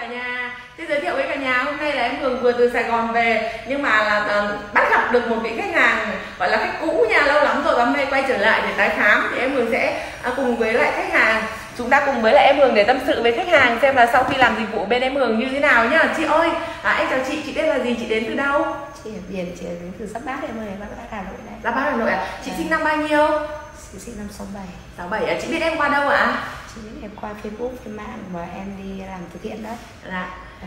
cả nhà. Thế giới thiệu với cả nhà, hôm nay là em Hường vừa từ Sài Gòn về, nhưng mà là bắt gặp được một vị khách hàng gọi là khách cũ nha, lâu lắm rồi và hôm nay quay trở lại để tái khám. Thì em Hường sẽ cùng với lại khách hàng, chúng ta cùng với lại em Hường để tâm sự với khách hàng xem là sau khi làm dịch vụ bên em Hường như thế nào nhá. Chị ơi, em chào chị tên là gì, chị đến từ đâu? Chị ở Biển, chị đến từ Giáp Bát em ơi, Giáp Bát Hà Nội đây. Giáp Bát Hà Nội à? Chị sinh năm bao nhiêu? Chị sinh năm 67. 67 à? Chị biết em qua đâu ạ? Chị biết em qua Facebook, trên mạng mà em đi làm từ thiện đấy. Dạ.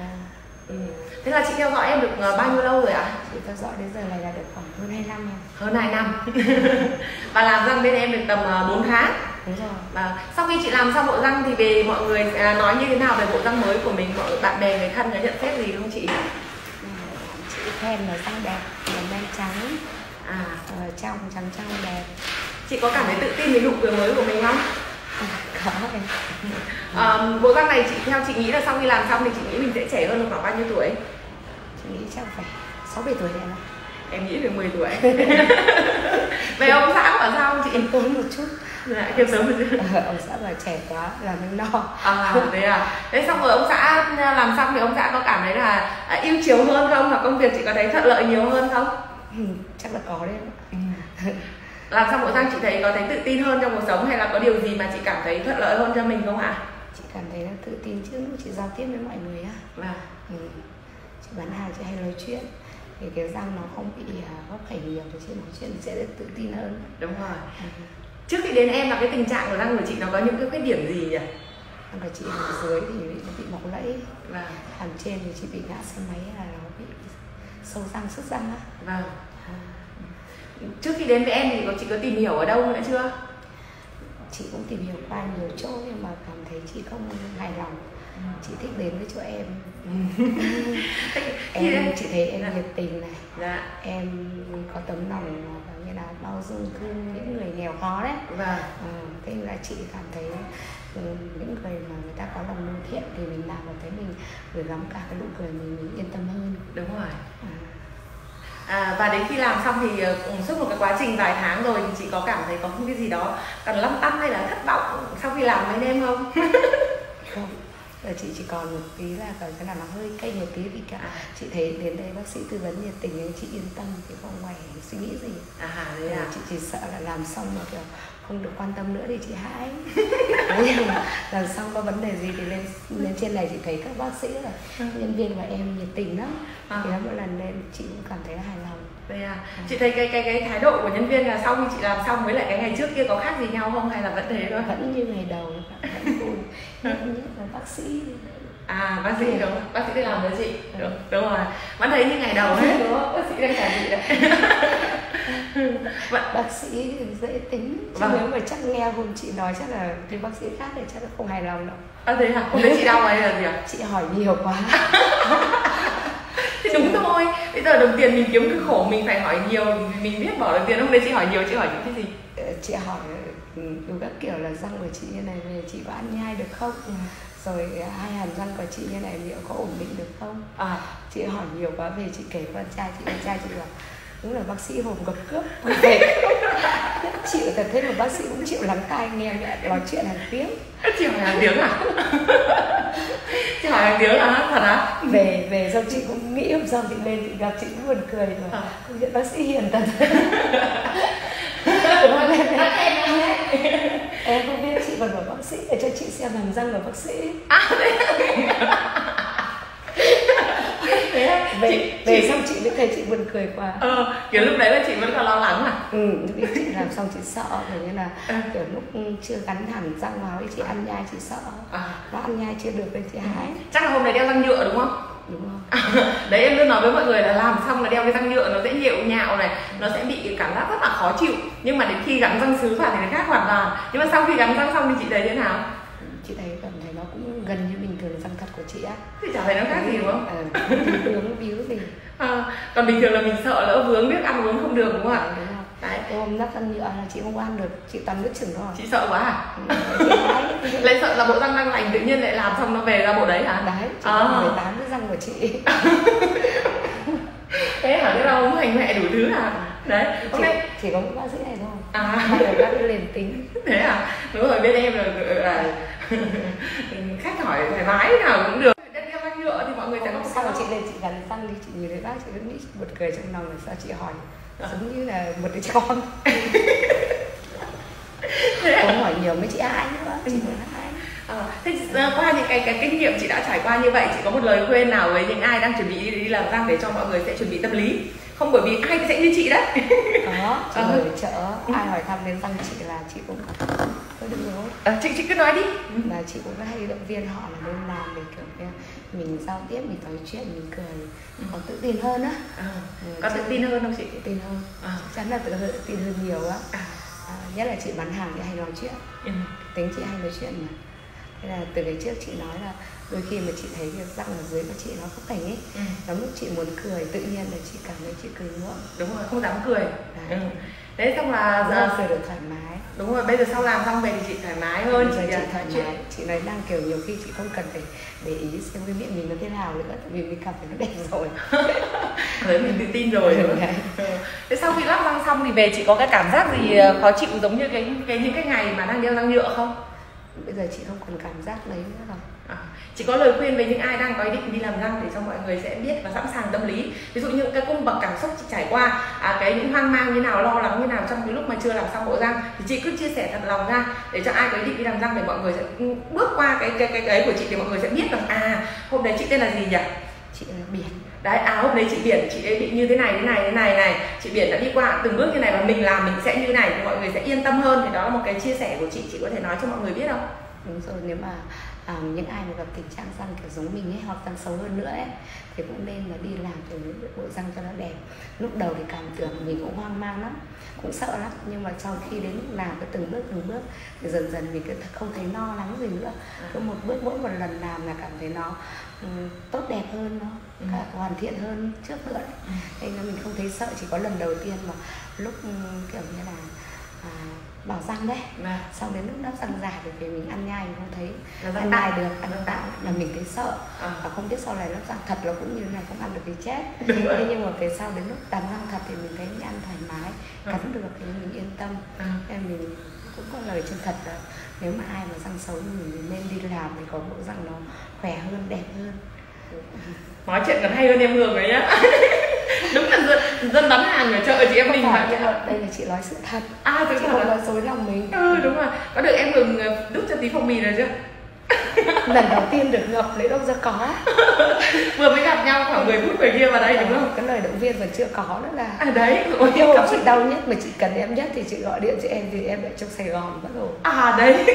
Thế là chị theo dõi em được bao nhiêu lâu rồi ạ? Chị theo dõi đến giờ này là được khoảng hơn 2 năm em. Hơn 2 năm. Và làm răng bên em được tầm 4 tháng. Đúng rồi. Và sau khi chị làm xong bộ răng thì về mọi người nói như thế nào về bộ răng mới của mình? Mọi bạn bè người thân có nhận xét gì không chị? Chị khen là răng đẹp, là men trắng, trong trắng đẹp. Chị có cảm thấy tự tin về nụ cười mới của mình không? Có em. Bộ răng này theo chị nghĩ là sau khi làm xong thì chị nghĩ mình sẽ trẻ hơn được khoảng bao nhiêu tuổi? Chị nghĩ chắc phải 6-7 tuổi em ạ. Em nghĩ được 10 tuổi. Về ông xã bảo sao chị? Em tốn một chút. Dạ, khiêm sớm một chút. Ông xã bảo trẻ quá, làm em no. Thế à? Thế xong rồi ông xã làm xong thì ông xã có cảm thấy là yêu chiều hơn không? Hoặc công việc chị có thấy thuận lợi nhiều hơn không? Chắc là có đấy. Làm xong bộ răng chị thấy có thấy tự tin hơn trong cuộc sống hay là có điều gì mà chị cảm thấy thuận lợi hơn cho mình không ạ? Chị cảm thấy là tự tin trước lúc chị giao tiếp với mọi người á. Chị bán hàng, chị hay nói chuyện thì cái răng nó không bị góc khểnh nhiều thì chị nói chuyện sẽ tự tin hơn. Đúng rồi. Trước khi đến em là cái tình trạng của răng của chị nó có những cái khuyết điểm gì nhỉ? Răng của chị ở dưới thì nó bị mọc lẫy, hàm trên thì chị bị ngã xe máy là nó bị sâu răng, sứt răng á. Vâng. Trước khi đến với em thì chị có tìm hiểu ở đâu nữa chưa? Chị cũng tìm hiểu qua nhiều chỗ nhưng mà cảm thấy chị không hài lòng. Chị thích đến với chỗ em. Chị thấy em nhiệt tình này, em có tấm lòng như là bao dung thương những người nghèo khó đấy. Thế là chị cảm thấy những người mà người ta có lòng lương thiện thì mình làm và thấy mình gửi gắm cả cái nụ cười mình yên tâm hơn. Đúng rồi. Và đến khi làm xong thì suốt một cái quá trình vài tháng rồi thì chị có cảm thấy có cái gì đó cần lăn tăn hay là thất vọng sau khi làm với em không? Không, chị chỉ còn một tí là cảm thấy là nó hơi cay một tí vì cả chị thấy đến đây bác sĩ tư vấn nhiệt tình nên chị yên tâm thì không ngoài suy nghĩ gì. Chị chỉ sợ là làm xong mà kiểu không được quan tâm nữa thì chị hãi. Nhưng mà làm xong có vấn đề gì thì lên trên này chị thấy các bác sĩ là nhân viên và em nhiệt tình lắm. Thì mỗi lần lên chị cũng cảm thấy hài lòng. Chị thấy cái thái độ của nhân viên là sau khi chị làm xong với lại cái ngày trước kia có khác gì nhau không hay là vẫn thế thôi? Vẫn như ngày đầu, vẫn vui. Nhất là bác sĩ. Bác sĩ đúng không? Bác sĩ đi làm với chị. Đúng rồi. Vẫn thấy như ngày đầu hết đúng không? Bác sĩ đang trả chị đấy. Bác sĩ dễ tính. Chứ nếu mà chắc nghe hôm chị nói chắc là thì bác sĩ khác thì chắc là không hài lòng đâu. Thế hả? Hôm đấy chị đau hay là gì ạ? Chị hỏi nhiều quá. Thì đúng thôi, bây giờ đồng tiền mình kiếm cực khổ mình phải hỏi nhiều, mình biết bỏ được tiền. Hôm nay chị hỏi nhiều, chị hỏi những cái gì? Chị hỏi đủ các kiểu là răng của chị như này về chị có ăn nhai được không? Rồi hai hàm răng của chị như này liệu có ổn định được không? Chị hỏi nhiều quá về chị kể con trai chị bảo đúng là bác sĩ hồn gặp cướp. Chị thật thế mà bác sĩ cũng chịu lắng tai nghe mẹ nói chuyện hàng tiếng. Chị hỏi hàng tiếng à? Chị hỏi hàng tiếng à? Thật á? Về xong chị cũng nghĩ hôm sau chị lên chị gặp chị cũng buồn cười mà công nhận bác sĩ hiền thật. Em không biết chị còn bảo bác sĩ để cho chị xem hàm răng của bác sĩ. Về xong chị mới thấy chị buồn cười quá. Kiểu lúc đấy là chị vẫn còn lo lắng à? Lúc đấy chị làm xong chị sợ bởi như là kiểu lúc chưa gắn hẳn răng vào ấy chị ăn nhai chị sợ. Nó ăn nhai chưa được nên chị hái. Chắc là hôm đấy đeo răng nhựa đúng không? Đúng không? Đấy em luôn nói với mọi người là làm xong là đeo cái răng nhựa nó sẽ nhệu nhạo này, nó sẽ bị cảm giác rất là khó chịu. Nhưng mà đến khi gắn răng sứ vào thì nó khác hoàn toàn. Nhưng mà sau khi gắn răng xong thì chị thấy thế nào? Chị thấy cảm thấy nó cũng gần như bình thường răng thật của chị á. Thì chả thấy nó khác gì đúng không? Vướng víu gì. Còn bình thường là mình sợ lỡ vướng biết ăn uống không được đúng không ạ? Đúng rồi. Đấy, hôm nắp răng nhựa là chị không ăn được, chị toàn nuốt chửng thôi. Chị sợ quá à? Lại sợ là bộ răng đang lành tự nhiên lại làm xong nó về ra bộ đấy hả? Đấy, chị có 18 cái răng của chị. Thế hả? Thế là không hành mẹ đủ thứ à? Đấy, hôm nay chỉ có một bác sĩ này thôi. Bác sĩ liền tính. Thế à? Đúng rồi, bên em là khách hỏi thoải mái nào cũng được. Đeo sau chị lên chị gắn răng đi, chị nhìn thấy bác chị cứ nghĩ một cười trong lòng là sao chị hỏi giống như là một đứa con. Không hỏi nhiều mấy chị ai nữa, chị muốn ai. Thế qua những cái kinh nghiệm chị đã trải qua như vậy, chị có một lời khuyên nào với những ai đang chuẩn bị đi làm răng để cho mọi người sẽ chuẩn bị tâm lý? Không, bởi vì ai sẽ như chị đấy. Có, chị ở chợ, ai hỏi thăm đến răng chị là chị cũng có được rồi. Chị cứ nói đi. Là chị cũng hay động viên họ là nên làm để kiểu như mình giao tiếp, mình nói chuyện, mình cười, có tự tin hơn á. Có tự tin hơn không chị? Tự tin hơn, chắc chắn là tự tin hơn nhiều á. Nhất là chị bán hàng thì hay nói chuyện, tính chị hay nói chuyện mà. Thế là từ cái trước chị nói là đôi khi mà chị thấy cái răng ở dưới của chị nó không thành ấy, lắm lúc chị muốn cười, tự nhiên là chị cảm thấy chị cười ngượng. Đúng rồi, không dám cười. Đấy, xong là giờ được thoải mái. Đúng rồi, bây giờ sau làm xong về thì chị thoải mái hơn. Chị thoải mái, chị nói đang kiểu nhiều khi chị không cần phải để ý xem cái miệng mình nó thế nào nữa, tại vì mình cảm thấy nó đẹp rồi. Đấy, mình tự tin rồi. Thế sau khi lắp răng xong thì về chị có cái cảm giác gì khó chịu giống như những cái ngày mà đang đeo răng nhựa không? Bây giờ chị không còn cảm giác đấy nữa rồi. Chị có lời khuyên với những ai đang có ý định đi làm răng để cho mọi người sẽ biết và sẵn sàng tâm lý, ví dụ những cái cung bậc cảm xúc chị trải qua, những hoang mang như nào, lo lắng như nào trong cái lúc mà chưa làm xong bộ răng, thì chị cứ chia sẻ thật lòng ra để cho ai có ý định đi làm răng để mọi người sẽ bước qua cái ấy của chị, để mọi người sẽ biết rằng hôm đấy chị tên là gì nhỉ? Chị là Biển. Đấy, hôm đấy chị Biển, chị ấy bị như thế này, chị Biển đã đi qua từng bước như này và mình làm mình sẽ như này thì mọi người sẽ yên tâm hơn. Thì đó là một cái chia sẻ của chị có thể nói cho mọi người biết không? Đúng rồi, nếu mà những ai mà gặp tình trạng răng kiểu giống mình ấy, hoặc răng xấu hơn nữa ấy, thì cũng nên là đi làm cho bộ răng cho nó đẹp. Lúc đầu thì cảm tưởng mình cũng hoang mang lắm, cũng sợ lắm, nhưng mà sau khi đến làm cái từng bước thì dần dần mình không thấy lo lắng gì nữa. Cứ một bước, mỗi một lần làm là cảm thấy nó tốt đẹp hơn, nó hoàn thiện hơn trước nữa. Nên là mình không thấy sợ, chỉ có lần đầu tiên mà lúc kiểu như là bảo răng đấy, xong đến lúc đắp răng giả thì về mình ăn nhai mình không thấy ăn nhai được, ăn tạo là mình thấy sợ, và không biết sau này đắp răng thật là cũng như thế này, không ăn được thì chết. Thế nhưng mà về sau đến lúc đắp răng thật thì mình thấy mình ăn thoải mái, cắn được thì mình yên tâm. Nên mình cũng có lời chân thật là nếu mà ai mà răng xấu thì mình nên đi làm để có bộ răng nó khỏe hơn, đẹp hơn. Nói chuyện còn hay hơn em Hường rồi nhá. Đúng là dân bán hàng ở chợ chị em mình mà. Đây là chị nói sự thật. Chị không nói dối lòng mình. Đúng rồi. Có được em Hường đút cho tí phong bì rồi chưa? Lần đầu tiên được gặp lấy đâu ra có. Vừa mới gặp nhau khoảng 10 phút người kia vào đây đúng không? Cái lời động viên còn chưa có nữa là. Đấy. Cái hôm chị đau nhất mà chị cần em nhất thì chị gọi điện cho em, thì em ở trong Sài Gòn bắt đầu. Đấy.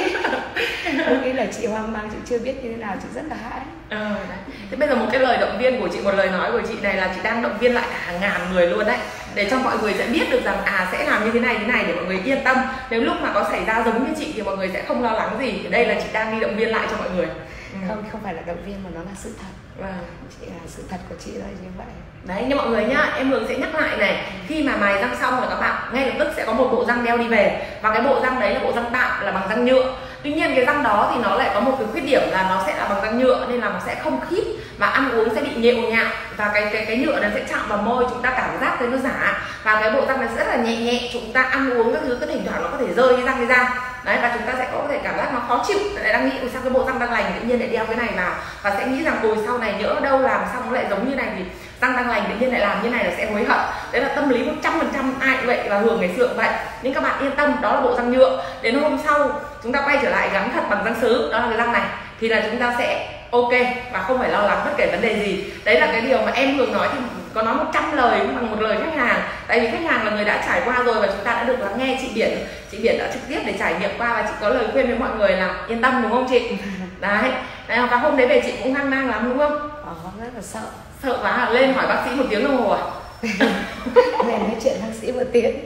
Lúc ấy là chị hoang mang, chị chưa biết như thế nào, chị rất là hãi. Thế bây giờ một cái lời động viên của chị, một lời nói của chị này là chị đang động viên lại cả hàng ngàn người luôn đấy, để cho mọi người sẽ biết được rằng sẽ làm như thế này để mọi người yên tâm. Nếu lúc mà có xảy ra giống như chị thì mọi người sẽ không lo lắng gì. Thì đây là chị đang đi động viên lại cho mọi người. Không phải là động viên mà nó là sự thật. Chị là sự thật của chị là như vậy. Đấy, như mọi người nhá, em Hường sẽ nhắc lại này, khi mà mài răng xong là các bạn ngay lập tức sẽ có một bộ răng đeo đi về, và cái bộ răng đấy là bộ răng tạm, là bằng răng nhựa. Tuy nhiên cái răng đó thì nó lại có một cái khuyết điểm là nó sẽ là bằng răng nhựa, nên là nó sẽ không khít và ăn uống sẽ bị nhệu nhạo, và cái nhựa nó sẽ chạm vào môi, chúng ta cảm giác thấy nó giả, và cái bộ răng này rất là nhẹ, chúng ta ăn uống các thứ cái thỉnh thoảng nó có thể rơi cái răng đi ra. Đấy, và chúng ta sẽ có thể cảm giác nó khó chịu, lại đang nghĩ sao cái bộ răng đang lành tự nhiên lại đeo cái này vào, và sẽ nghĩ rằng sau này nhỡ đâu làm xong nó lại giống như này thì răng đang lành tự nhiên lại làm như này là sẽ hối hận. Đấy là tâm lý 100% ai cũng vậy, và Hường ngày xưa cũng vậy. Nhưng các bạn yên tâm, đó là bộ răng nhựa. Đến hôm sau chúng ta quay trở lại gắn thật bằng răng sứ, đó là cái răng này, thì là chúng ta sẽ ok và không phải lo lắng bất kể vấn đề gì. Đấy là cái điều mà em Hường nói thì có nói 100 lời bằng một lời khách hàng, tại vì khách hàng là người đã trải qua rồi và chúng ta đã được lắng nghe chị Biển đã trực tiếp để trải nghiệm qua, và chị có lời khuyên với mọi người là yên tâm, đúng không chị? Đấy, và hôm đấy về chị cũng hoang mang lắm đúng không? Rất là sợ quá, lên hỏi bác sĩ 1 tiếng đồng hồ à? Lên nói chuyện bác sĩ 1 tiếng.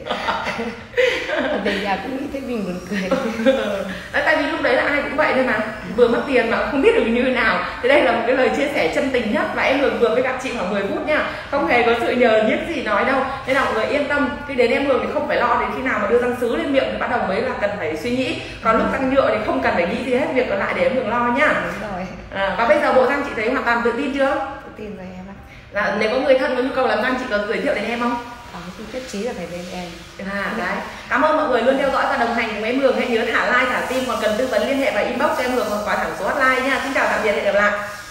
Về nhà cũng nghĩ thấy mình buồn cười. Tại vì lúc đấy là ai cũng vậy thôi mà, vừa mất tiền mà không biết được như thế nào. Thế đây là một cái lời chia sẻ chân tình nhất, và em vừa mới gặp chị khoảng 10 phút nha, không hề có sự nhờ nhiếc gì nói đâu. Nên là mọi người yên tâm, khi đến em Hường thì không phải lo đến khi nào mà đưa răng sứ lên miệng thì bắt đầu mới là cần phải suy nghĩ. Còn lúc răng nhựa thì không cần phải nghĩ gì hết, việc còn lại để em Hường lo nhá. Đúng rồi. Và bây giờ bộ răng chị thấy hoàn toàn tự tin chưa? Tự tin rồi em ạ. Nếu có người thân có nhu cầu làm răng chị có giới thiệu đến em không? Thì nhất trí là phải lên em. Đấy. Cảm ơn mọi người luôn theo dõi và đồng hành cùng em Hường. Hãy nhớ thả like, thả tim, còn cần tư vấn liên hệ và inbox cho em Hường hoặc gọi thẳng số hotline nha. Xin chào tạm biệt, hẹn gặp lại.